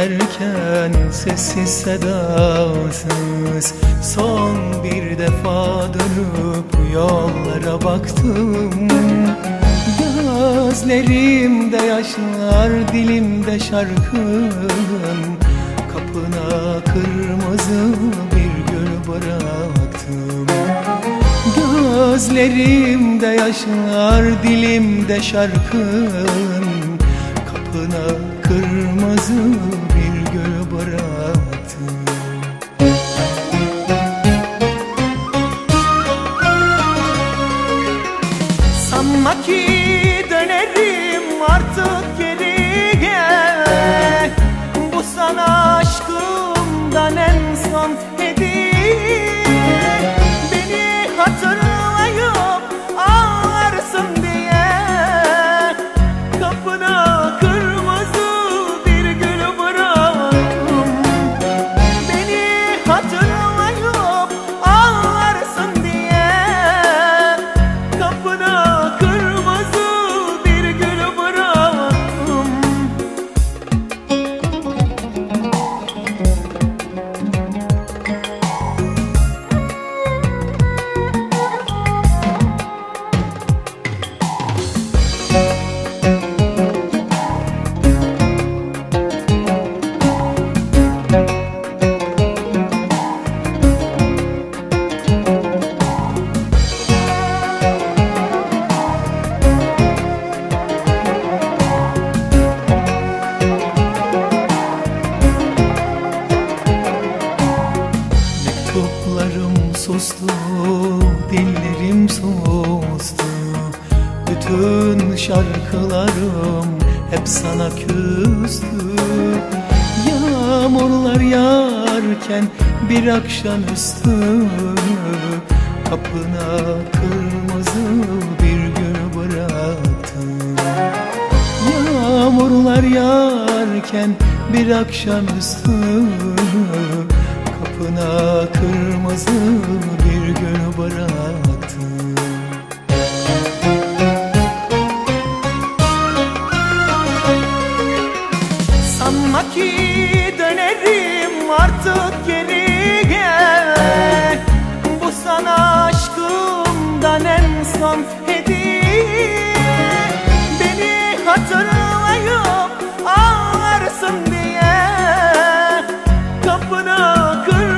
giderken sessiz sedasız son bir defa dönüp yollara baktım. Gözlerimde yaşlar, dilimde şarkım, kapına kırmızı bir gül bıraktım. Gözlerimde yaşlar, dilimde şarkım, kapına kırmızı bir gül bıraktım. Sanma ki dönerim artık geriye, bu sana aşkımdan en son hediye. Beni hatırlayıp ağlarsın diye kapına kırmızı bir gül bıraktım. Beni hatırlayıp ağlarsın diye kapına kırmızı bir gül bıraktım. Mektuplarım sustu, dillerim sustu, bütün şarkılarım hep sana küstü. Yağmurlar yağarken bir akşamüstü kapına kırmızı bir gül bıraktım. Yağmurlar yağarken bir akşamüstü kapına kırmızı bir gül bıraktım. Sanma ki dönerim artık geriye, bu sana aşkımdan en son hediye. Beni hatırlayıp ağlarsın diye kapına kır